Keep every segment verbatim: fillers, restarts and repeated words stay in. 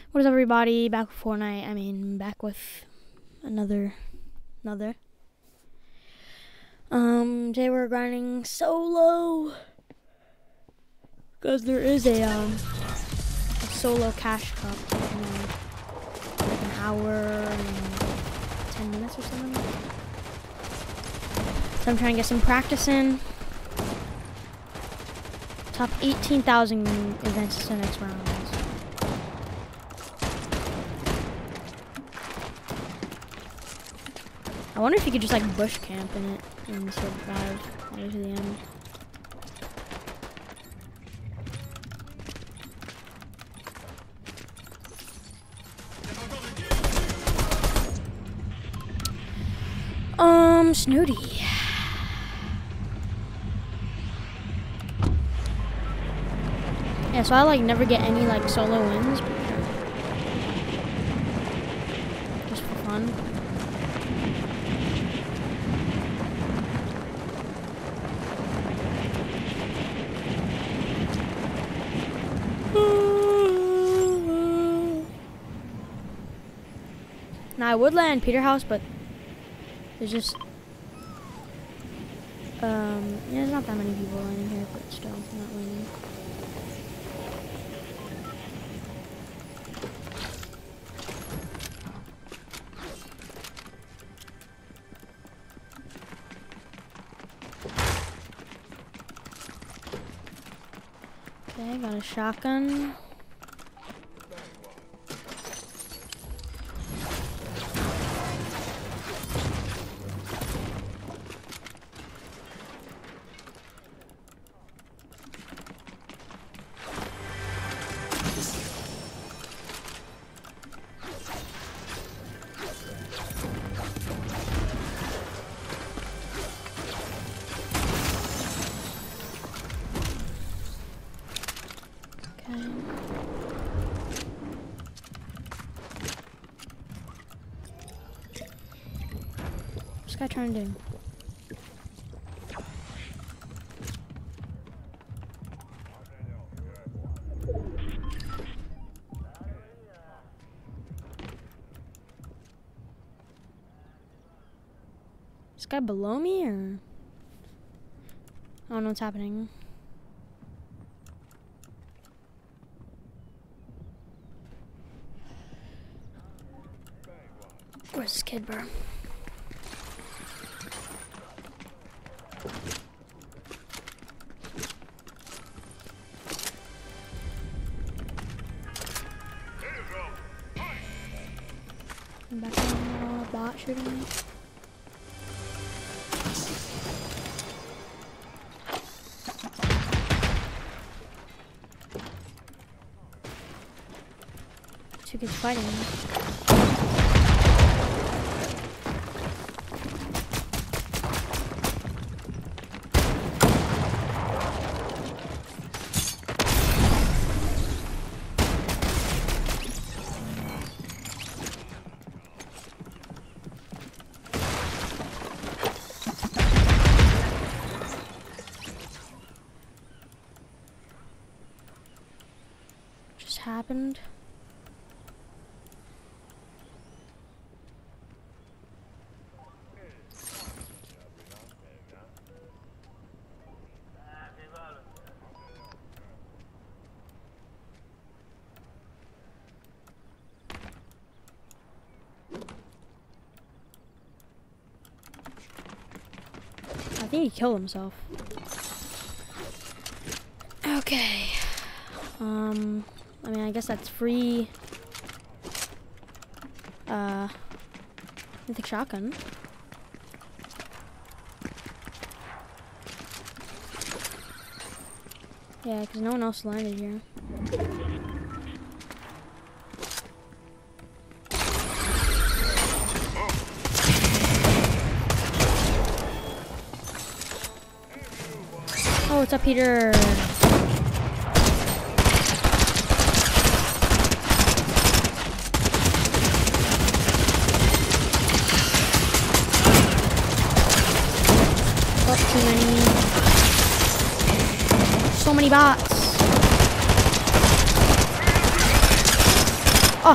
What is up, everybody? Back with Fortnite. I mean, back with another, another. Um, today we're grinding solo because there is a um a solo cash cup in like an hour and ten minutes or something. So I'm trying to get some practice in. Top eighteen thousand advances to the next round. I wonder if you could just like bush camp in it and survive all the way to the end. Um, Snooty. Yeah, so I like never get any like solo wins, but just for fun. Now I would land Peter House, but there's just um yeah, there's not that many people landing here, but still I'm not landing. Okay, got a shotgun. What's this guy trying to do? This guy below me, or I don't know what's happening. Where's this kid, bro? I'm back on the bot shooting me. Two kids fighting me. Just happened. I think he killed himself. Okay. Um, I mean, I guess that's free. Uh, mythic shotgun. Yeah, because no one else landed here. Oh, what's up, Peter? Oh, too many. So many bots.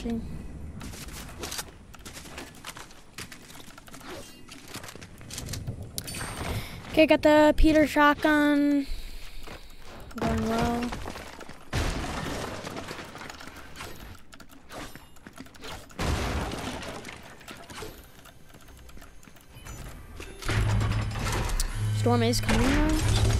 actually. Okay, got the Peter shotgun. Going well. Storm is coming though.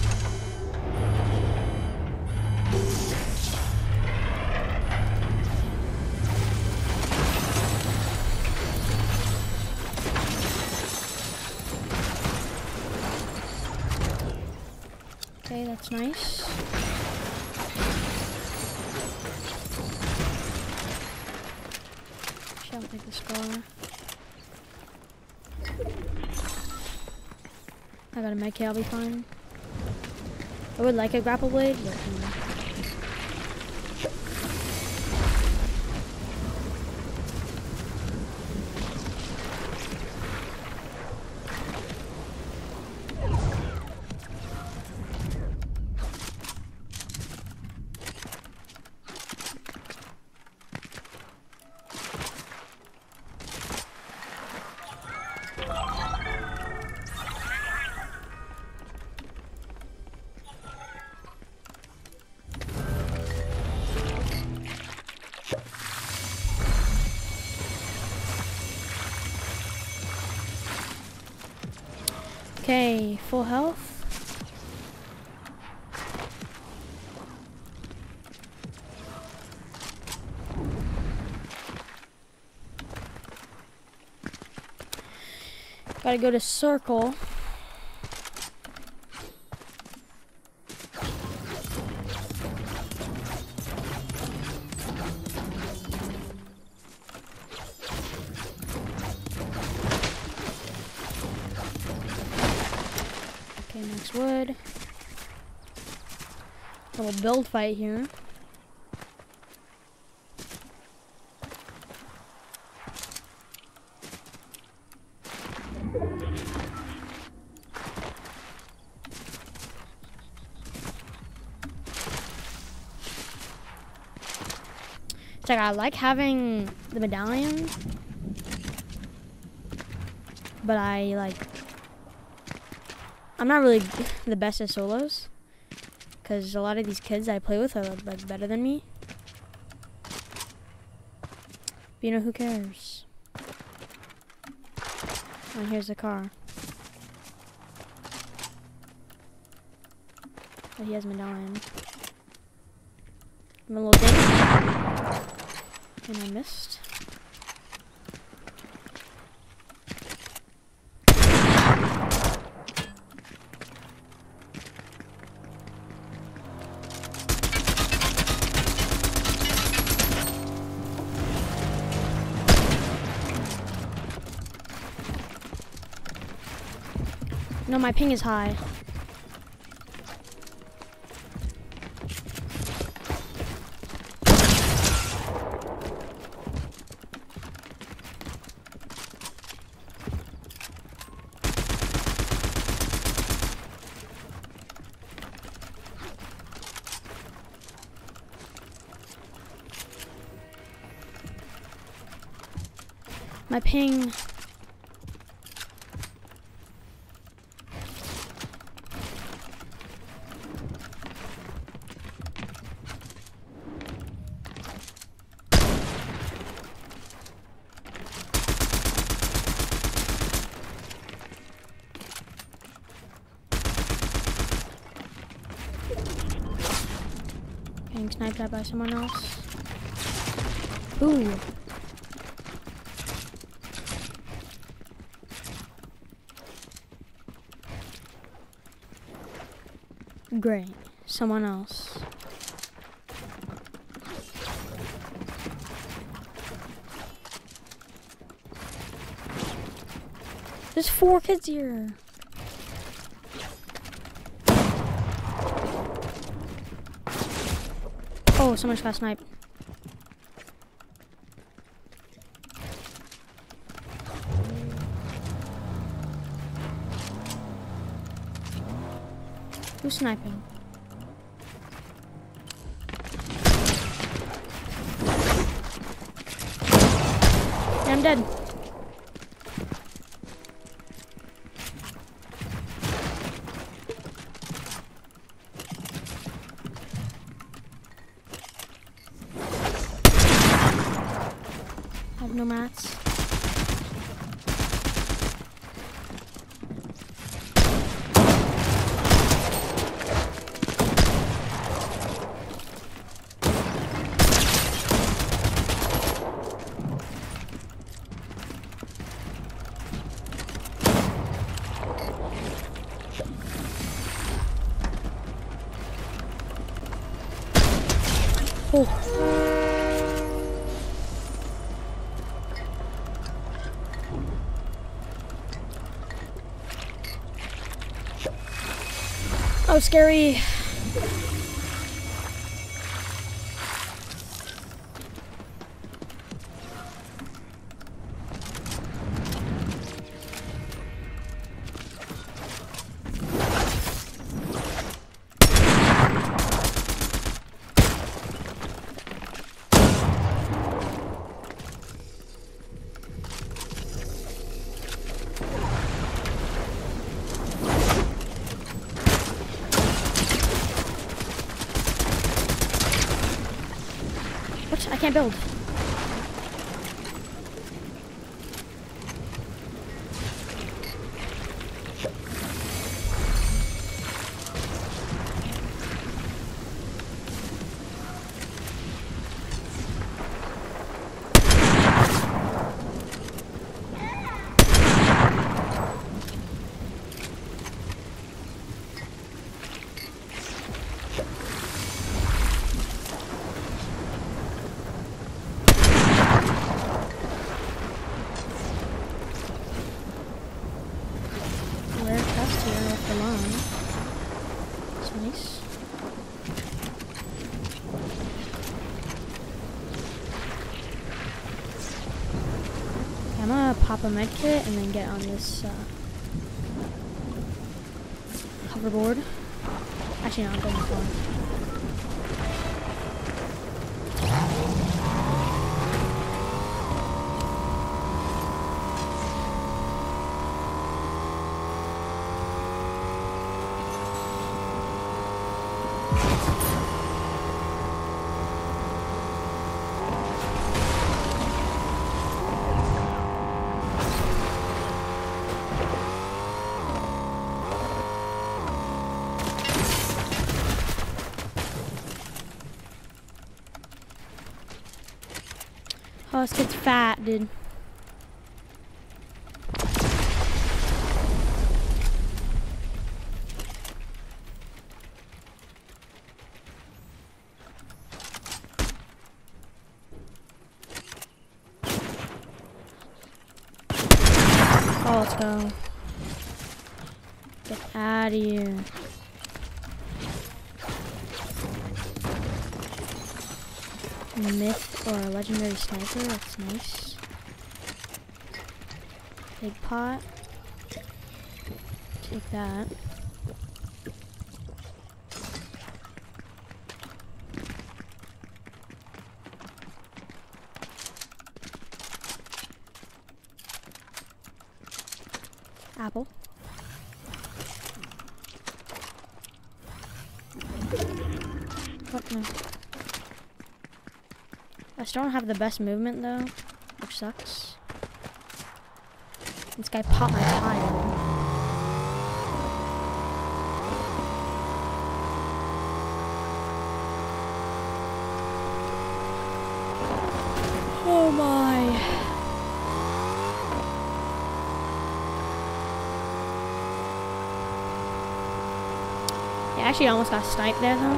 Okay, that's nice. Actually, I'll take the scar. I got a med kit, I'll be fine. I would like a grapple blade, but you know. Okay, full health. Gotta go to circle. Okay, next wood. Little build fight here. It's like I like having the medallion, but I like I'm not really the best at solos, because a lot of these kids I play with are like better than me. But you know, who cares? And here's the car. Oh, he has medallion. I'm a little ding. And I missed. No, my ping is high. My ping. Getting sniped at by someone else. Ooh. Great. Someone else. There's four kids here. Oh, someone's got sniped. Who's sniping? I'm dead. I have no mats. Oh. Oh, scary. What? I can't build. Nice. I'm gonna pop a med kit and then get on this uh, hoverboard. Actually, no, I'm going for it. Oh, this kid's fat, dude. Oh, let's go. Get out of here. Myth or a legendary sniper, that's nice. Big pot. Take that. Apple. What no? I still don't have the best movement though, which sucks. This guy popped my tire. Oh my. Yeah, actually I almost got sniped there though.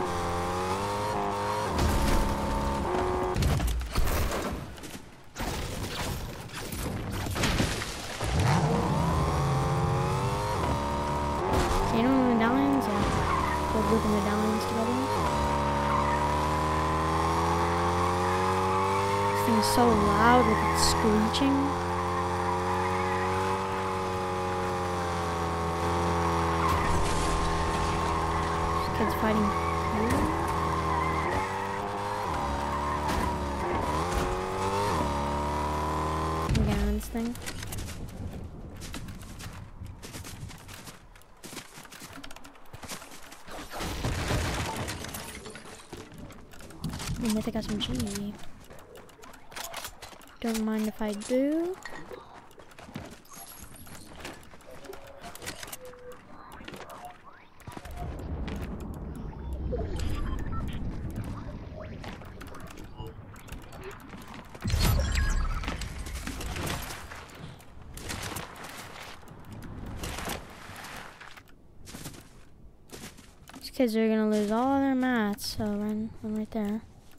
Grouping the medallions together. This thing is so loud with its screeching. This kid's fighting here. I'm getting on this thing. And I think I got some G. Don't mind if I do. These kids are gonna lose all their mats, so run, run right there.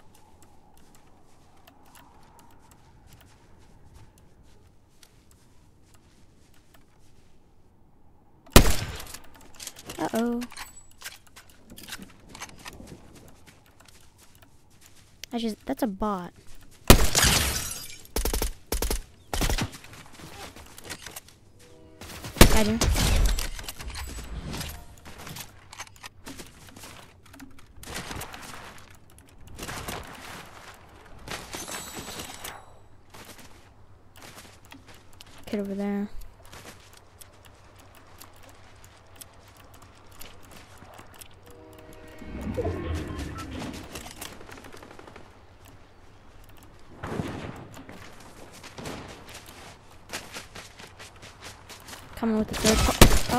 Uh-oh. Actually, that's a bot. Got him. Kid over there. Coming with the third part.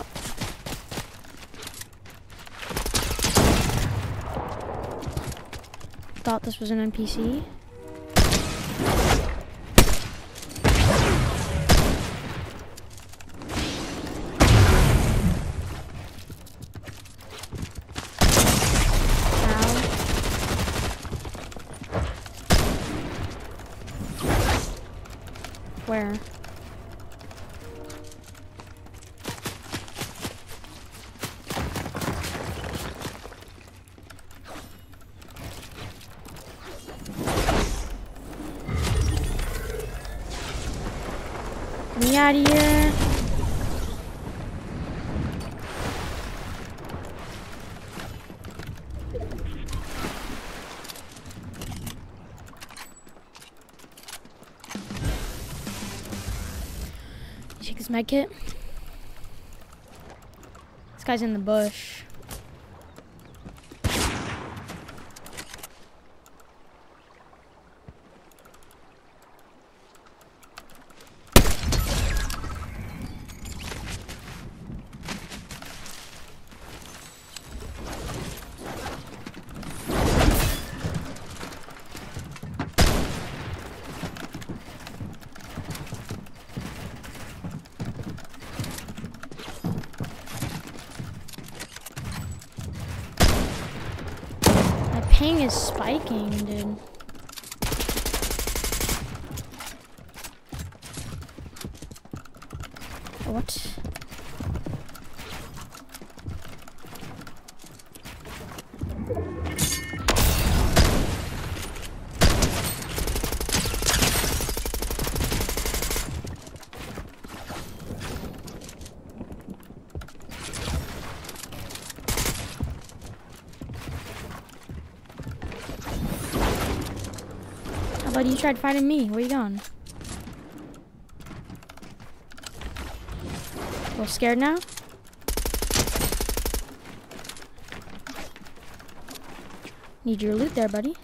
Oh. Thought this was an N P C. Where? Get me out of here. Check this med kit. This guy's in the bush. Ping is spiking, dude. What? Buddy, you tried fighting me. Where you going? A little scared now? Need your loot there, buddy.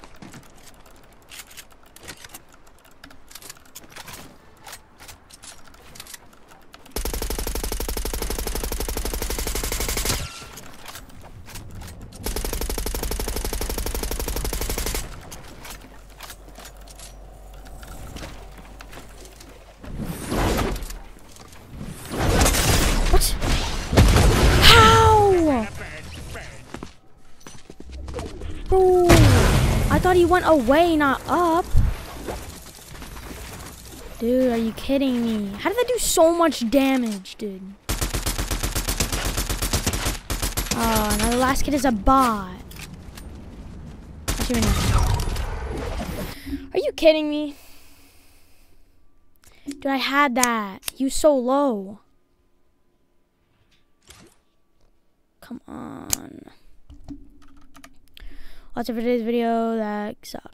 Bro, I thought he went away, not up. Dude, are you kidding me? How did that do so much damage, dude? Oh, now the last kid is a bot. Are you kidding me? Dude, I had that. He was so low. Come on. That's it for today's video. That sucks.